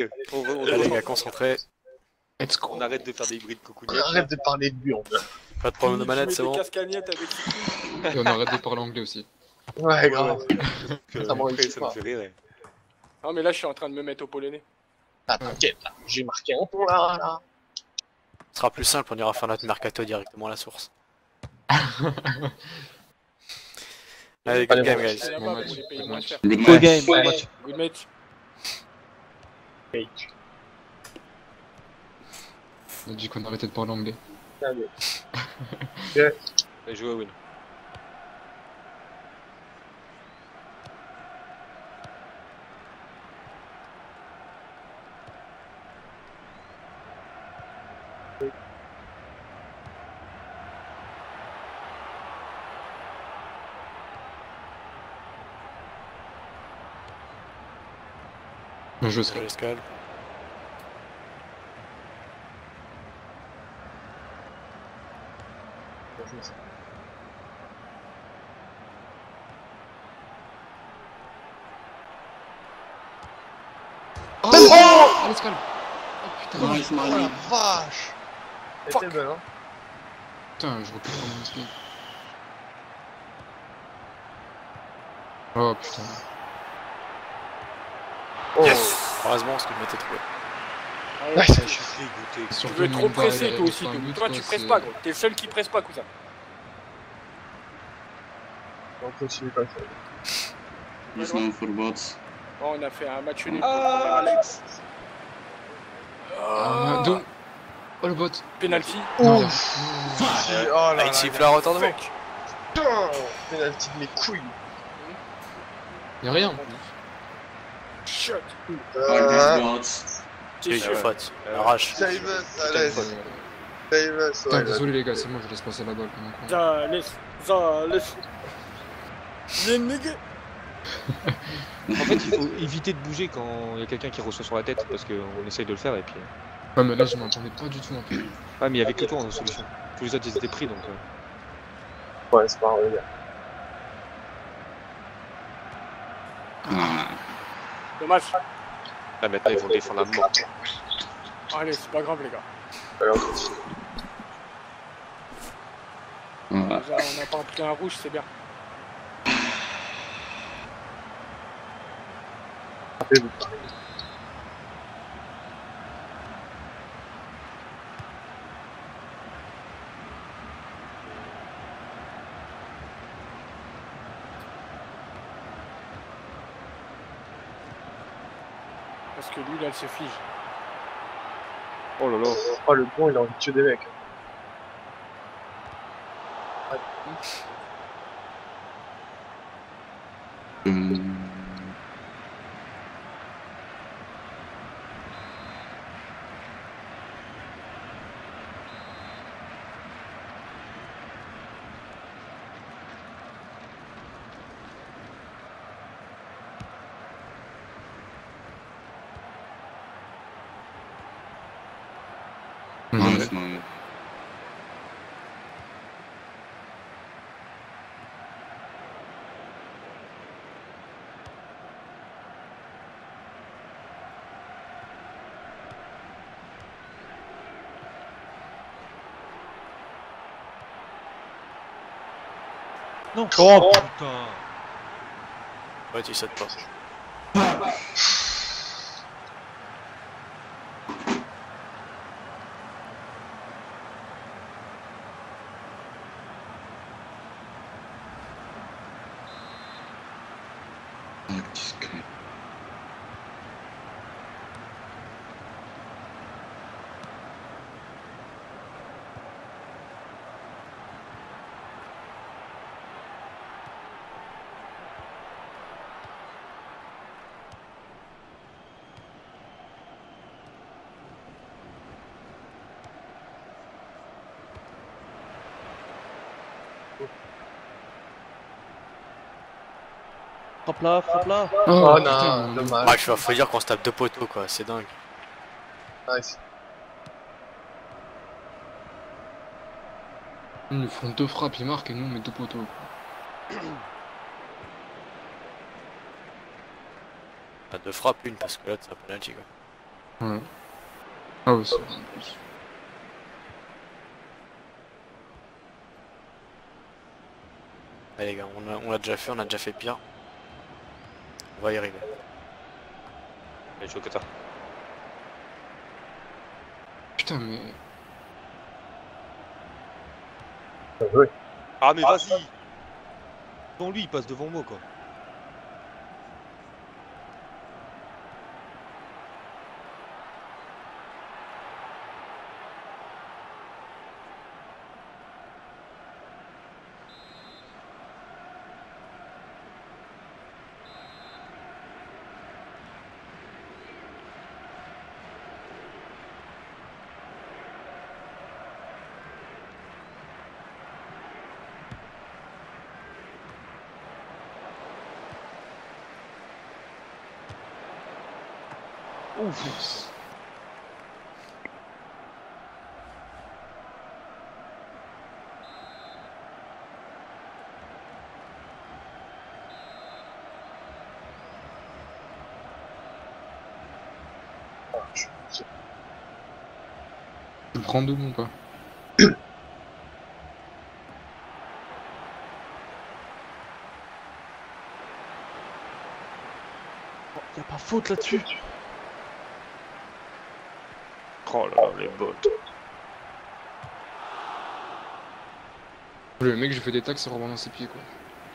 Allez les gars, concentrés. Let's go. On arrête de faire des bruits de coucougnettes. Arrête de parler de lui, on veut. Pas de problème de manette, c'est bon. Cascagnettes avec Et on arrête de parler anglais aussi. Ouais, grave. ça me réussit ça me pas. fait rire. Non mais là je suis en train de me mettre au polonais. Ah, t'inquiète, là. J'ai marqué un point là. Ce sera plus simple, on ira faire notre mercato directement à la source. Allez, good game, guys. C'est là-bas Bon pour match, les payer bon moins match. cher. Good game, Ouais. bon match. Good match. On a dit qu'on arrêtait de parler anglais. Allez. Allez, jouer à Win. Bien joué, Sky. Allez, Skull. Oh, allez, Sky. Oh putain, Nice, Oh la Mali. vache. C'était belle, hein. putain, je recule dans mon speed. Oh putain. Oh. Heureusement, parce que je m'étais trouvé. Ouais, Je suis dégoûté. Tu veux trop presser toi aussi. Toi tu presses pas gros. T'es le seul qui presse pas cousin. On continue comme ça. He's known for bots. Oh, on a fait un match nul. Ah, Alex. Ah, donc. Oh le bot. Penalty. Non, Oh là Ah, il siffle un retournement. putain. Penalty de mes couilles. y'a rien. Shot. Fuck these bots. J'ai sûr. faute. Arrache. Save us, allez. Save us, Putain, ouais. désolé les gars, c'est moi, je laisse passer la balle comme un con. Zales. Yennig. En fait, il faut éviter de bouger quand il y a quelqu'un qui reçoit sur la tête parce qu'on essaye de le faire et puis. Ouais, mais là, je m'entendais pas du tout en fait. Ah, mais il y avait que toi en solution. Tous les autres ils étaient pris donc. Ouais, c'est pas grave, les gars. Ah, Dommage. Là maintenant ils vont le défendre à mort. Allez, c'est pas grave les gars. Allez, on continue. ouais. Déjà, on n'a pas pris un rouge, c'est bien. Rappelez-vous. Parce que lui là, il se fige. Oh là là. Oh, le bon, il a envie de tuer des mecs. Nice, man. Non. Oh, Putain. Ouais, tu sautes pas. Fuck this guy. Frappe là, frappe là. Oh putain, non, dommage. Ouais, faut dire qu'on se tape deux poteaux, quoi. C'est dingue. Nice. Ils nous font deux frappes, ils marquent et nous on met deux poteaux. Pas deux frappes, une, parce que là, c'est un penalty, quoi. Ouais. Ah ouais, c'est vrai, en plus. Allez les gars, on l'a déjà fait, on a déjà fait pire. On va y arriver. Allez, je suis au Qatar. Putain, mais. Ouais. Ah, mais vas-y! Devant lui, il passe devant moi, quoi. Ouf. Tu me prends double ou pas? Y'a pas faute là-dessus. Oh là là, les bottes. Le mec, je fais des tacs, c'est vraiment dans ses pieds, quoi.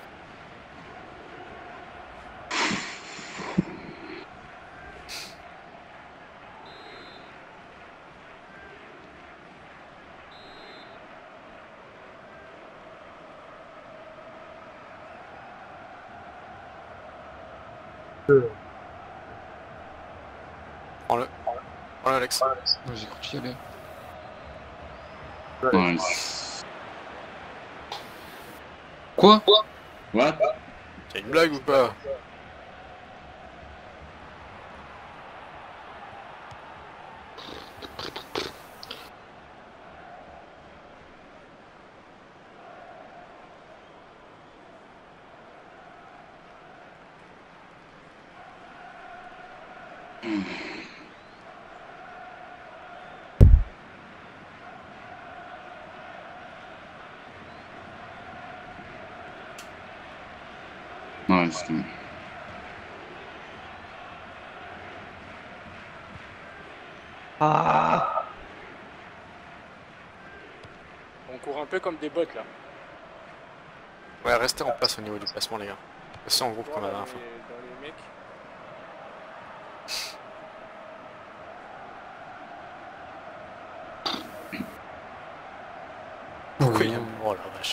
Prends-le. Prends-le Alex. Moi, j'ai cru qu'il y allait. Nice. Quoi? What? T'as une blague ou pas? Nice, man. Ah! On court un peu comme des bots là. Ouais, restez en place au niveau du placement les gars. C'est en groupe comme la Dans dernière fois. les mecs. Pourquoi il a... Oh la vache.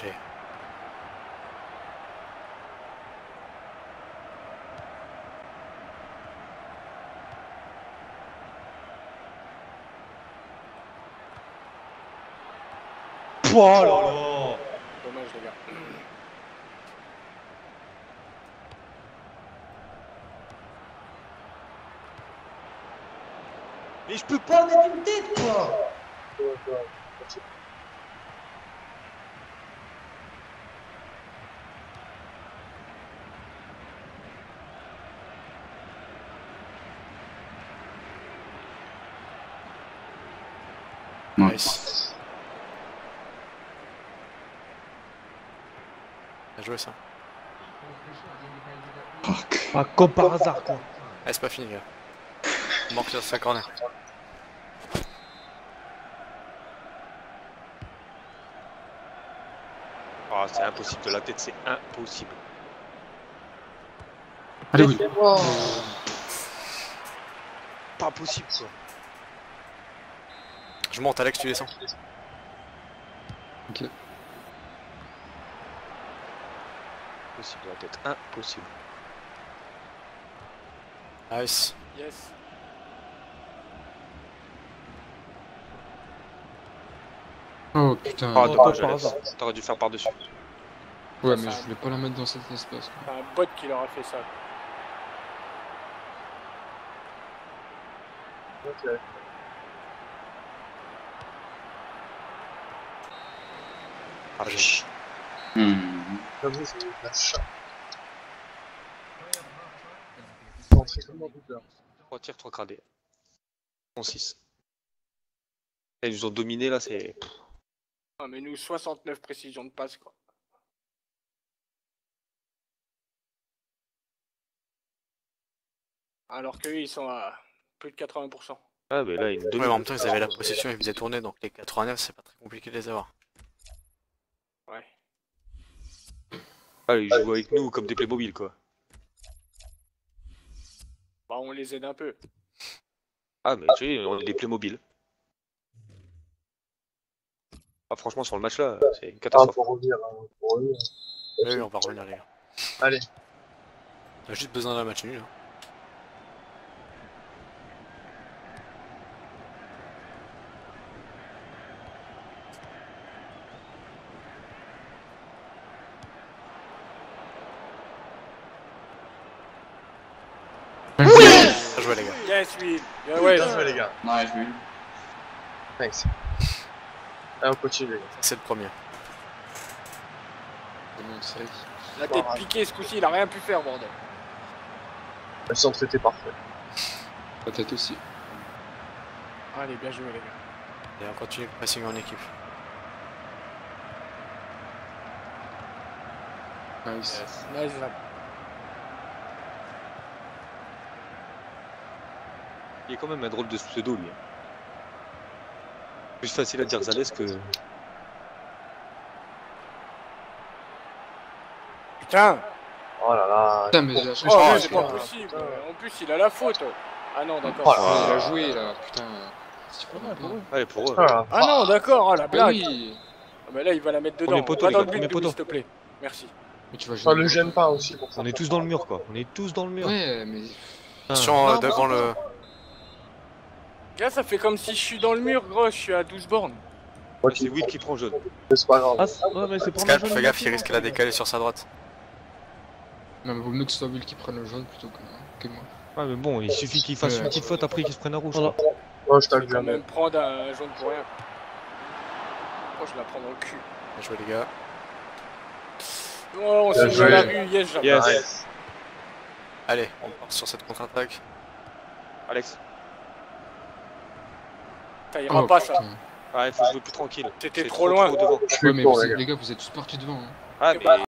Oh là là! Dommage les gars. Mais je peux pas mettre une tête, quoi! Nice. Bien joué ça. Fuck. Pas comme par hasard, quoi. Allez, c'est pas fini les gars. On manque sur 5 corner. Ah, c'est impossible de la tête, c'est impossible. Allez, oui. Pas possible, quoi. Je monte Alex, tu descends. Ok. Impossible de la tête, impossible. Nice. Yes. Oh putain. Ah, dommage, par Alex. hasard. T'aurais dû faire par-dessus. Ouais, mais je voulais pas la mettre dans cet espace, quoi. C'est un bot qui leur a fait ça. Ok. Ah, chut. J'avoue, c'est la chatte. C'est entré comme dans Twitter. 3 tirs, 3 cradés. 6. Ils nous ont dominé là, c'est. Ah, mais nous, 69 précisions de passe, quoi. Alors qu'eux, ils sont à plus de 80%. Ah, mais là, ils nous Ouais, mais en dominent. même temps, ils avaient la possession, ils faisaient tourner, donc les 89, c'est pas très compliqué de les avoir. Ouais. Ah, ils jouent avec nous comme des Playmobil, quoi. Bah, on les aide un peu. Ah, mais tu sais, on est des Playmobil. Ah, franchement, sur le match là, c'est une Ah, catastrophe. pour revenir. Pour revenir. Oui, on va revenir, les gars. Allez. On a juste besoin d'un match nul. Hein. Bien joué, les gars. Yes, Will. Yeah, ouais. Bien joué, les gars. Nice, oui. Thanks. Allez, on continue, les gars. C'est le premier. Vraiment une série. La tête piquée, ce coup-ci, il a rien pu faire, bordel. Le centre était parfait. La tête aussi. Allez, bien joué, les gars. Et on continue le pressing en équipe. Nice. Nice, là. Il est quand même un drôle de pseudo, lui. Plus facile à dire Zalès que. Putain. Oh là là. Putain, mais j'ai la chance. Oh, que c'est je pas suis là. possible. En plus, il a la faute. Ah non, Oh d'accord. là Il a joué là, putain. Si tu prends pas. Allez, pour eux. Ah, Ah non, d'accord, ah la Bah blague. oui. Ah, mais là, il va la mettre dedans. Premier poteau, Va les dans gars, le but, premier Douli, poteau. s'il te plaît. Merci. Mais tu vas ça le gêne pas aussi pour ça. On est tous dans le mur, quoi. On est tous dans le mur. Ouais, mais. Attention devant le. Là, ça fait comme si je suis dans le mur, gros. Je suis à 12 bornes. Moi, C'est Will qui prend jaune. c'est pas grave. Ouais, mais c'est pour Scalp, fais gaffe, il risque de la décaler sur sa droite. Non, mais vaut mieux que ce soit Will qui prenne le jaune plutôt que moi. Ouais, mais bon, il suffit qu'il fasse Ouais. une petite faute après qu'il se prenne un rouge. quoi. Moi, je Je vais t'aime quand jamais. même prendre un jaune pour rien. Oh, je la prends dans le cul. Bien joué, les gars. Oh, on s'est mis joué. à la rue. Yes, j'aime. Yes. Nice. Allez, on part sur cette contre-attaque. Alex. Ça ira Oh, pas, ça. putain. Ouais, faut jouer plus tranquille. T'étais C'est trop loin. devant. Je suis Ouais, mais con, vous les êtes- gars. les gars, vous êtes tous partis devant. Hein. Ah, mais